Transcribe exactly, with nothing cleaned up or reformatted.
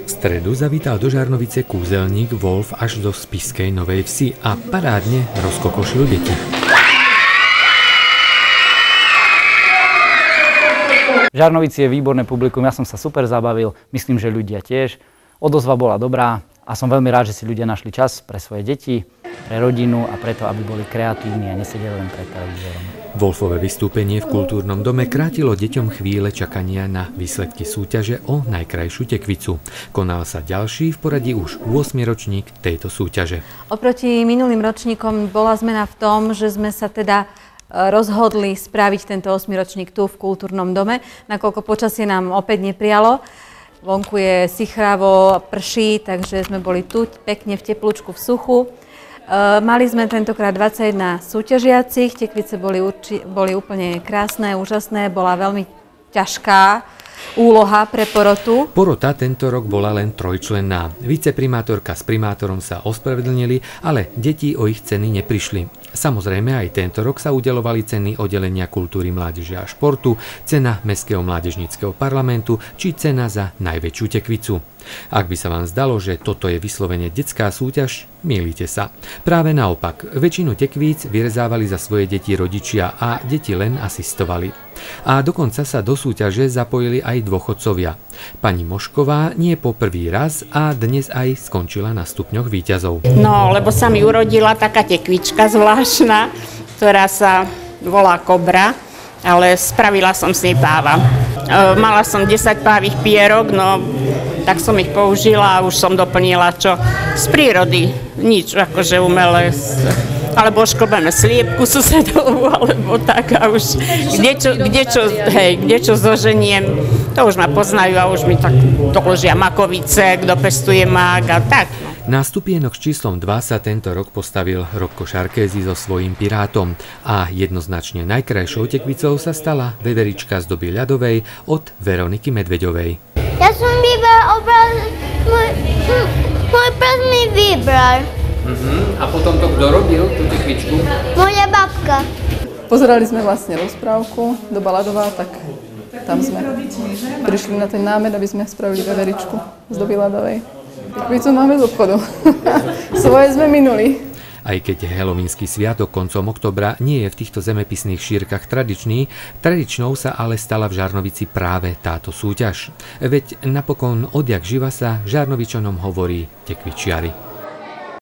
V stredu zavítal do Žarnovice kúzelník Wolf až do Spišskej Novej Vsi a parádne rozkokošil deti. V Žarnovici je výborné publikum, ja som sa super zabavil, myslím, že ľudia tiež. Odozva bola dobrá a som veľmi rád, že si ľudia našli čas pre svoje deti, pre rodinu a preto, aby boli kreatívni a nesedeli len pred televízorom. Wolfové vystúpenie v kultúrnom dome krátilo deťom chvíle čakania na výsledky súťaže o najkrajšiu tekvicu. Konal sa ďalší v poradí už ôsmy ročník tejto súťaže. Oproti minulým ročníkom bola zmena v tom, že sme sa teda rozhodli spraviť tento ôsmy ročník tu v kultúrnom dome, nakoľko počasie nám opäť neprijalo. Vonku je sichravo, prší, takže sme boli tu pekne v teplúčku, v suchu. Uh, mali sme tentokrát dvadsaťjeden súťažiacich, tekvice boli, boli úplne krásne, úžasné, bola veľmi ťažká úloha pre porotu. Porota tento rok bola len trojčlenná. Viceprimátorka s primátorom sa ospravedlnili, ale deti o ich ceny neprišli. Samozrejme aj tento rok sa udeľovali ceny oddelenia kultúry, mládeže a športu, cena Mestského mládežníckeho parlamentu či cena za najväčšiu tekvicu. Ak by sa vám zdalo, že toto je vyslovene detská súťaž, mýlite sa. Práve naopak, väčšinu tekvíc vyrezávali za svoje deti rodičia a deti len asistovali. A dokonca sa do súťaže zapojili aj dôchodcovia. Pani Mošková nie po prvý raz a dnes aj skončila na stupňoch víťazov. No, lebo sa mi urodila taká tekvička zvláštna, ktorá sa volá Kobra, ale spravila som z nej páva. E, mala som desať pávých pierok, no tak som ich použila a už som doplnila čo z prírody, nič akože umelé, alebo šklbené sliepku susedovú, alebo tak a už kde čo, kde čo, hej, kde čo zoženiem, to už ma poznajú a už mi tak doložia makovice, kto pestuje mak a tak. Na stupienok s číslom dva sa tento rok postavil Robko Šarkézy so svojím Pirátom a jednoznačne najkrajšou tekvicou sa stala veverička z doby ľadovej od Veroniky Medveďovej. Ja som vybral obraz, môj, môj prst mi vybral. Uh-huh. A potom to kto robil, tú tekvičku? Moja babka. Pozerali sme vlastne rozprávku do Baladová, tak tam sme prišli na ten námed, aby sme spravili veveričku z doby ľadovej. Tekvicu máme z obchodu. Svoje sme minuli. Aj keď helovínsky sviatok koncom októbra nie je v týchto zemepisných šírkach tradičný, tradičnou sa ale stala v Žarnovici práve táto súťaž. Veď napokon odjak živa sa Žarnovičanom hovorí tekvičiari.